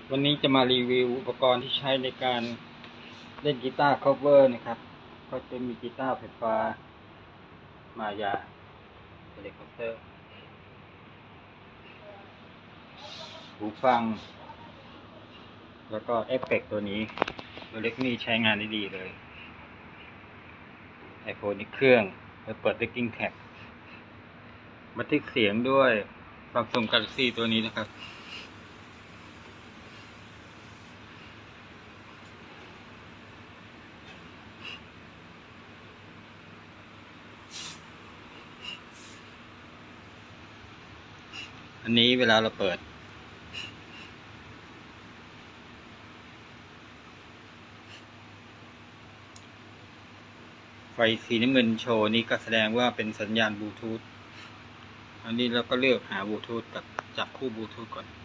วันนี้จะมารีวิวอุปกรณ์ที่ใช้ในการเล่นกีตาร์ cover นะครับก็จะมีกีตาร์ไฟฟ้ามายาเฮลิคอปเตอร์หูฟังแล้วก็เอฟเฟกต์ตัวนี้ตัวเล็กนี่ใช้งานได้ดีเลย iPhone นี่เครื่องแล้วเปิด Backing Track บันทึกเสียงด้วย Samsung Galaxy ตัวนี้นะครับอันนี้เวลาเราเปิดไฟสีน้ำเงินโชว์นี่ก็แสดงว่าเป็นสัญญาณบลูทูธอันนี้เราก็เลือกหาบลูทูธกับจับคู่บลูทูธก่อน